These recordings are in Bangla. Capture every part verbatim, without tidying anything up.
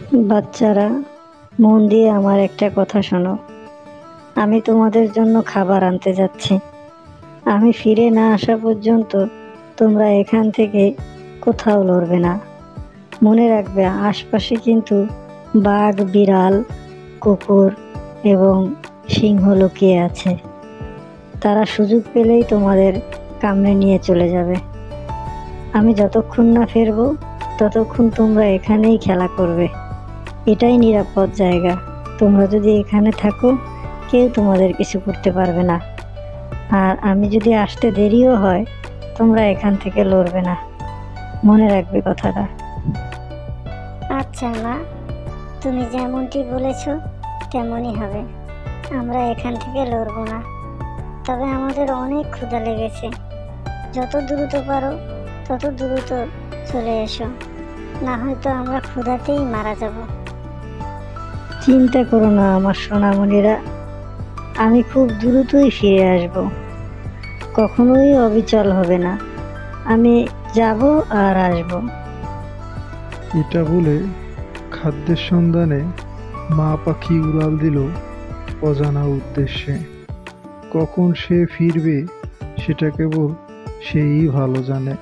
বাচ্চারা, মন দিয়ে আমার একটা কথা শোনো। আমি তোমাদের জন্য খাবার আনতে যাচ্ছি। আমি ফিরে না আসা পর্যন্ত তোমরা এখান থেকে কোথাও লড়বে না। মনে রাখবে, আশপাশে কিন্তু বাঘ, বিড়াল, কুকুর এবং সিংহ লুকিয়ে আছে। তারা সুযোগ পেলেই তোমাদের কামড়ে নিয়ে চলে যাবে। আমি যতক্ষণ না ফিরবো ততক্ষণ তোমরা এখানেই খেলা করবে। এটাই নিরাপদ জায়গা। তোমরা যদি এখানে থাকো, কেউ তোমাদের কিছু করতে পারবে না। আর আমি যদি আসতে দেরিও হয়, তোমরা এখান থেকে লড়বে না। মনে রাখবে কথাটা। আচ্ছা মা, তুমি যেমনটি বলেছ তেমনই হবে। আমরা এখান থেকে লড়বো না। তবে আমাদের অনেক ক্ষুধা লেগেছে। যত দ্রুত পারো তত দ্রুত চলে এসো, না হয়তো আমরা ক্ষুধাতেই মারা যাব। চিন্তা করো না আমার সোনামণিরা, আমি খুব দ্রুতই ফিরে আসব। কখনোই অবিচল হবে না। আমি যাব আর আসব। এটা বলে খাদ্যের সন্ধানে মা পাখি উড়াল দিল অজানা উদ্দেশ্যে। কখন সে ফিরবে সেটা কেবল সেই ভালো জানে।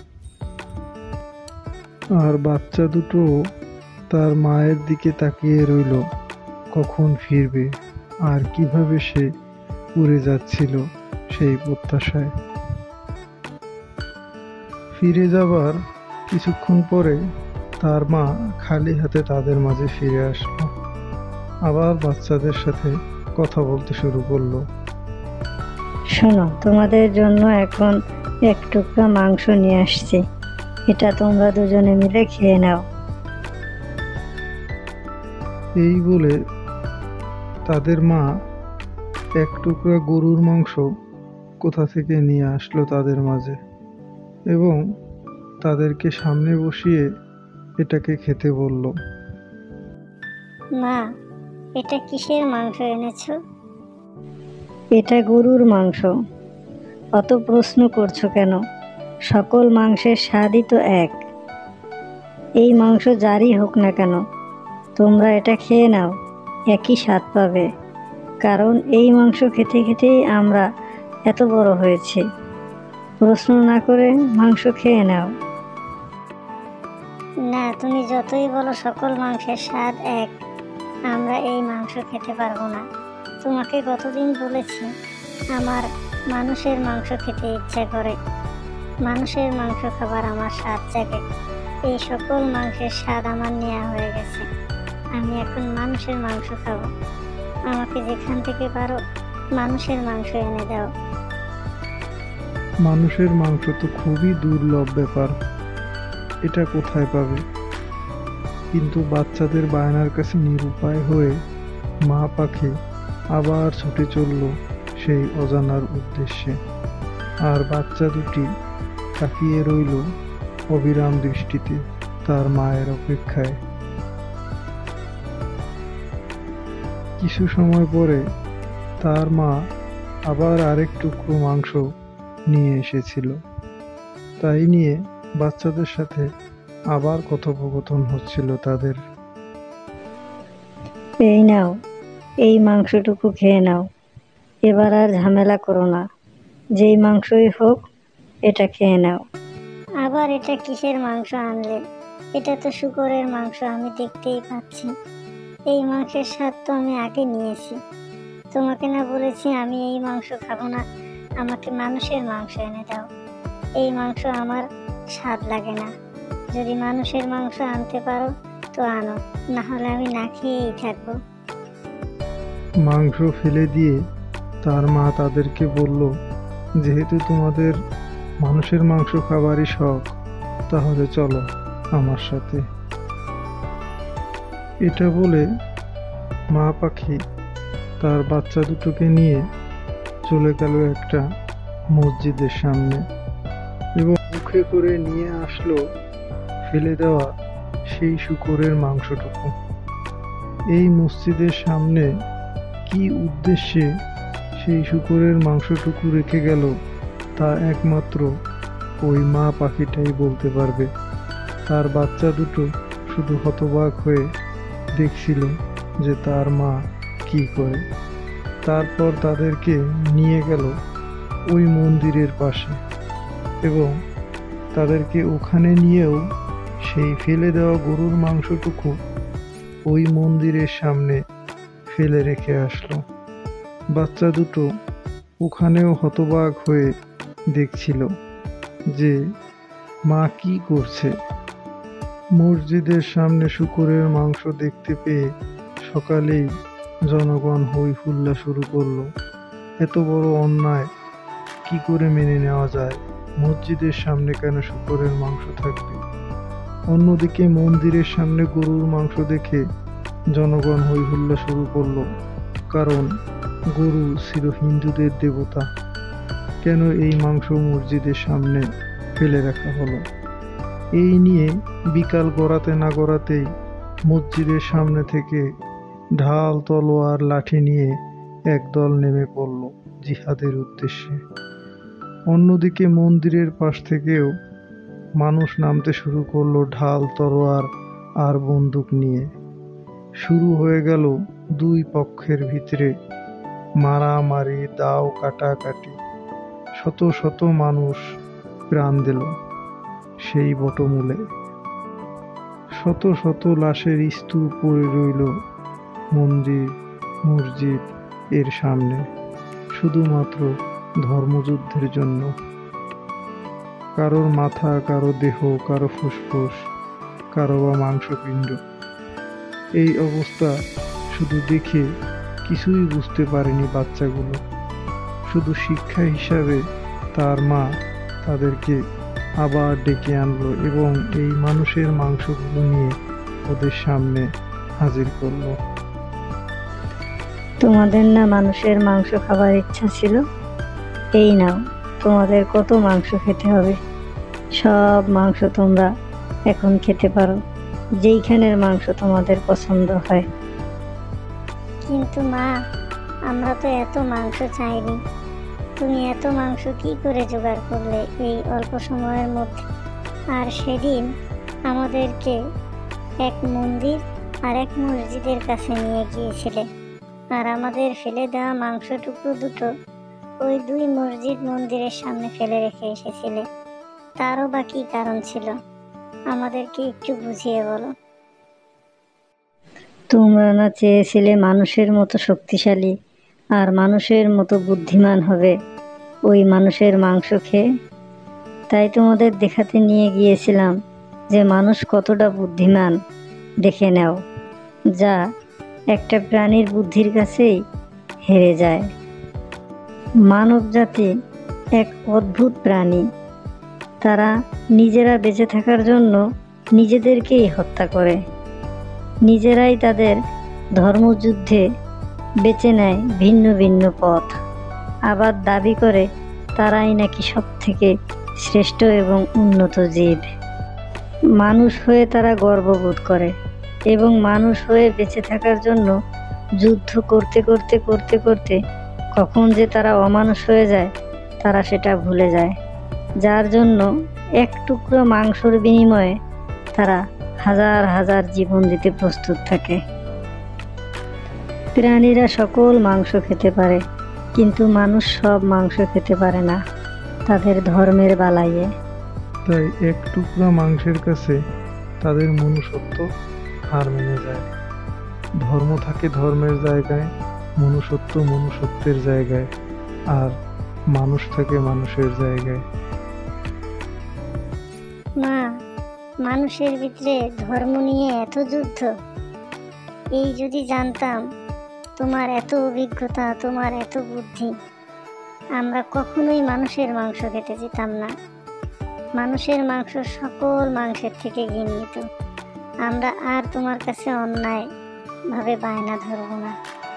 আর বাচ্চা দুটো তার মায়ের দিকে তাকিয়ে রইল, কখন ফিরবে আর কিভাবে সে উড়ে যাচ্ছিল সেই প্রত্যাশায়। ফিরে যাবার কিছুক্ষণ পরে তার মা খালি হাতে তাদের মাঝে ফিরে আসলো। আবার বাচ্চাদের সাথে কথা বলতে শুরু করলো। শোনো, তোমাদের জন্য এখন এক টুকরা মাংস নিয়ে আসছি। এটা তোমরা দুজনে মিলে খেয়ে নাও। এই বলে তাদের মা এক টুকরা গরুর মাংস কোথা থেকে নিয়ে আসলো তাদের মাঝে এবং তাদেরকে সামনে বসিয়ে এটাকে খেতে বলল। মা, এটা কিসের মাংস এনেছো? এটা গরুর মাংস। অত প্রশ্ন করছো কেন? সকল মাংসের স্বাদই তো এক। এই মাংস যারই হোক না কেন, তোমরা এটা খেয়ে নাও, একই স্বাদ পাবে। কারণ এই মাংস খেতে খেতেই আমরা এত বড় হয়েছি। প্রশ্ন না করে মাংস খেয়ে নাও। না, তুমি যতই বলো সকল মাংসের স্বাদ এক, আমরা এই মাংস খেতে পারবো না। তোমাকে কতদিন বলেছি আমার মানুষের মাংস খেতে ইচ্ছা করে। মানুষের মাংস খাবার আমার স্বাদ জাগে। এই সকল মাংসের স্বাদ আমার নেওয়া হয়ে গেছে। আমি এখন মানুষের মাংস খাবো। আমাকে যেখান থেকে পারো মানুষের মাংস এনে দাও। মানুষের মাংস তো খুবই দুর্লভ ব্যাপার, এটা কোথায় পাবে? কিন্তু বাচ্চাদের বায়নার কাছে নিরুপায় হয়ে মা পাখি আবার ছুটে চলল সেই অজানার উদ্দেশ্যে। আর বাচ্চা দুটি তাকিয়ে রইল অবিরাম দৃষ্টিতে তার মায়ের অপেক্ষায়। কিছু সময় পরে তার মা আবার আরেক টুকরো মাংস নিয়ে এসেছিল। তাই নিয়ে বাচ্চাদের সাথে আবার কথোপকথন হচ্ছিল তাদের। এই নাও, এই মাংসটুকু খেয়ে নাও। এবার আর ঝামেলা করো না। যেই মাংসই হোক, এটা খেয়ে নাও। আবার এটা কিসের মাংস আনলে? এটা তো শূকরের মাংস, আমি দেখতেই পাচ্ছি। এই মাংসের স্বাদ তো আমি আগে নিয়েছি। তোমাকে না বলেছি আমি এই মাংস খাবো না, আমাকে মানুষের মাংস এনে দাও। এই মাংস আমার স্বাদ লাগে না। যদি মানুষের মাংস আনতে পারো তো আনো, না হলে আমি না খেয়েই থাকবো। মাংস ফেলে দিয়ে তার মা তাদেরকে বলল, যেহেতু তোমাদের মানুষের মাংস খাবারই শখ, তাহলে চলো আমার সাথে। এটা বলে মা পাখি তার বাচ্চা দুটোকে নিয়ে চলে গেল একটা মসজিদের সামনে এবং মুখে করে নিয়ে আসলো ফেলে দেওয়া সেই শূকরের মাংসটুকু। এই মসজিদের সামনে কি উদ্দেশ্যে সেই শূকরের মাংসটুকু রেখে গেল তা একমাত্র ওই মা পাখিটাই বলতে পারবে। তার বাচ্চা দুটো শুধু হতবাক হয়ে দেখছিল যে তার মা কি করে। তারপর তাদেরকে নিয়ে গেল ওই মন্দিরের পাশে এবং তাদেরকে ওখানে নিয়েও সেই ফেলে দেওয়া গরুর মাংসটুকু ওই মন্দিরের সামনে ফেলে রেখে আসলো। বাচ্চা দুটো ওখানেও হতবাক হয়ে দেখছিল যে মা কি করছে। মসজিদের সামনে শূকরের মাংস দেখতে পেয়ে সকালেই জনগণ হই হুল্লা শুরু করলো। এত বড় অন্যায় কি করে মেনে নেওয়া যায়? মসজিদের সামনে কেন শূকরের মাংস থাকবে? অন্যদিকে মন্দিরের সামনে গরুর মাংস দেখে জনগণ হই হুল্লা শুরু করলো, কারণ গরু ছিল হিন্দুদের দেবতা। কেন এই মাংস মসজিদের সামনে ফেলে রাখা হলো? এই নিয়ে বিকাল গড়াতে না গড়াতেই মসজিদের সামনে থেকে ঢাল, তলোয়ার, লাঠি নিয়ে একদল নেমে পড়ল জিহাদের উদ্দেশ্যে। অন্যদিকে মন্দিরের পাশ থেকেও মানুষ নামতে শুরু করলো ঢাল, তলোয়ার আর বন্দুক নিয়ে। শুরু হয়ে গেল দুই পক্ষের ভিতরে মারামারি, দাও কাটাকাটি। শত শত মানুষ প্রাণ দিল সেই বটমূলে। শত শত লাশের স্তূপ পড়ে রইল মন্দির, মসজিদ এর সামনে, শুধুমাত্র ধর্মযুদ্ধের জন্য। কারোর মাথা, কারো দেহ, কারো ফুসফুস, কারো বা মাংসপিণ্ড। এই অবস্থা শুধু দেখে কিছুই বুঝতে পারেনি বাচ্চাগুলো। শুধু শিক্ষা হিসাবে তার মা তাদেরকে আবার ডেকে আনলো এবং এই মানুষের মাংসগুলো নিয়ে ওদের সামনে হাজির করলো। তোমাদের না মানুষের মাংস খাবার ইচ্ছা ছিল? এই নাও, তোমাদের কত মাংস খেতে হবে। সব মাংস তোমরা এখন খেতে পারো, যেইখানের মাংস তোমাদের পছন্দ হয়। কিন্তু মা, আমরা তো এত মাংস চাইনি। তুমি এত মাংস কি করে জোগাড় করলে এই অল্প সময়ের মধ্যে? আর সেদিন আমাদেরকে এক মন্দির আর এক মসজিদের কাছে নিয়ে গিয়েছিলে, আর আমাদের ফেলে দেওয়া মাংস টুকরো দুটো ওই দুই মসজিদ মন্দিরের সামনে ফেলে রেখে এসেছিলে। তারও বা কি কারণ ছিল? আমাদেরকে একটু বুঝিয়ে বলো। তোমরা না চেয়েছিলে মানুষের মতো শক্তিশালী আর মানুষের মতো বুদ্ধিমান হবে ওই মানুষের মাংস খেয়ে? তাই তোমাদের দেখাতে নিয়ে গিয়েছিলাম যে মানুষ কতটা বুদ্ধিমান। দেখে নাও, যা একটা প্রাণীর বুদ্ধির কাছেই হেরে যায়। মানব জাতি এক অদ্ভুত প্রাণী। তারা নিজেরা বেঁচে থাকার জন্য নিজেদেরকেই হত্যা করে। নিজেরাই তাদের ধর্মযুদ্ধে বেছে নেয় ভিন্ন ভিন্ন পথ। আবার দাবি করে তারাই নাকি সব থেকে শ্রেষ্ঠ এবং উন্নত জীব। মানুষ হয়ে তারা গর্ববোধ করে এবং মানুষ হয়ে বেঁচে থাকার জন্য যুদ্ধ করতে করতে করতে করতে কখন যে তারা অমানুষ হয়ে যায় তারা সেটা ভুলে যায়, যার জন্য এক টুকরো মাংসর বিনিময়ে তারা হাজার হাজার জীবন দিতে প্রস্তুত থাকে। প্রাণীরা সকল মাংস খেতে পারে, কিন্তু মানুষ সব মাংস খেতে পারে না তাদের ধর্মের বালাইয়ে। তাই এক টুকরা মাংসের কাছে তাদের মনুষ্যত্ব হার মেনে যায়। ধর্ম থাকে ধর্মের জায়গায়, মনুষ্যত্ব মনুষ্যত্বের জায়গায়, আর মানুষ থাকে মানুষের জায়গায়। মা, মানুষের ভিতরে ধর্ম নিয়ে এত যুদ্ধ! এই যদি জানতাম তোমার এত অভিজ্ঞতা, তোমার এত বুদ্ধি, আমরা কখনোই মানুষের মাংস খেতে যেতাম না। মানুষের মাংস সকল মাংসের থেকে ঘৃণিত। আমরা আর তোমার কাছে অন্যায় ভাবে বায়না ধরবো না।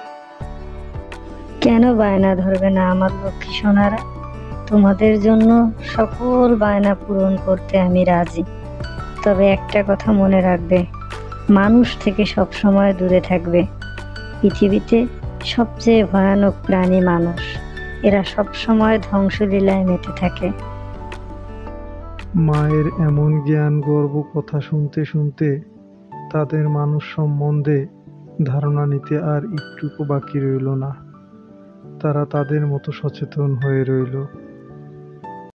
কেন বায়না ধরবে না আমার লক্ষ্মী সোনারা? তোমাদের জন্য সকল বায়না পূরণ করতে আমি রাজি। তবে একটা কথা মনে রাখবে, মানুষ থেকে সব সময় দূরে থাকবে। পৃথিবীতে সবচেয়ে ভয়ানক প্রাণী মানুষ। এরা সব সময় ধ্বংসলীলায় মেতে থাকে। মায়ের এমন জ্ঞান গর্ব কথা শুনতে শুনতে তাদের মানুষ সম্বন্ধে ধারণা নিতে আর একটুকু বাকি রইল না। তারা তাদের মতো সচেতন হয়ে রইল।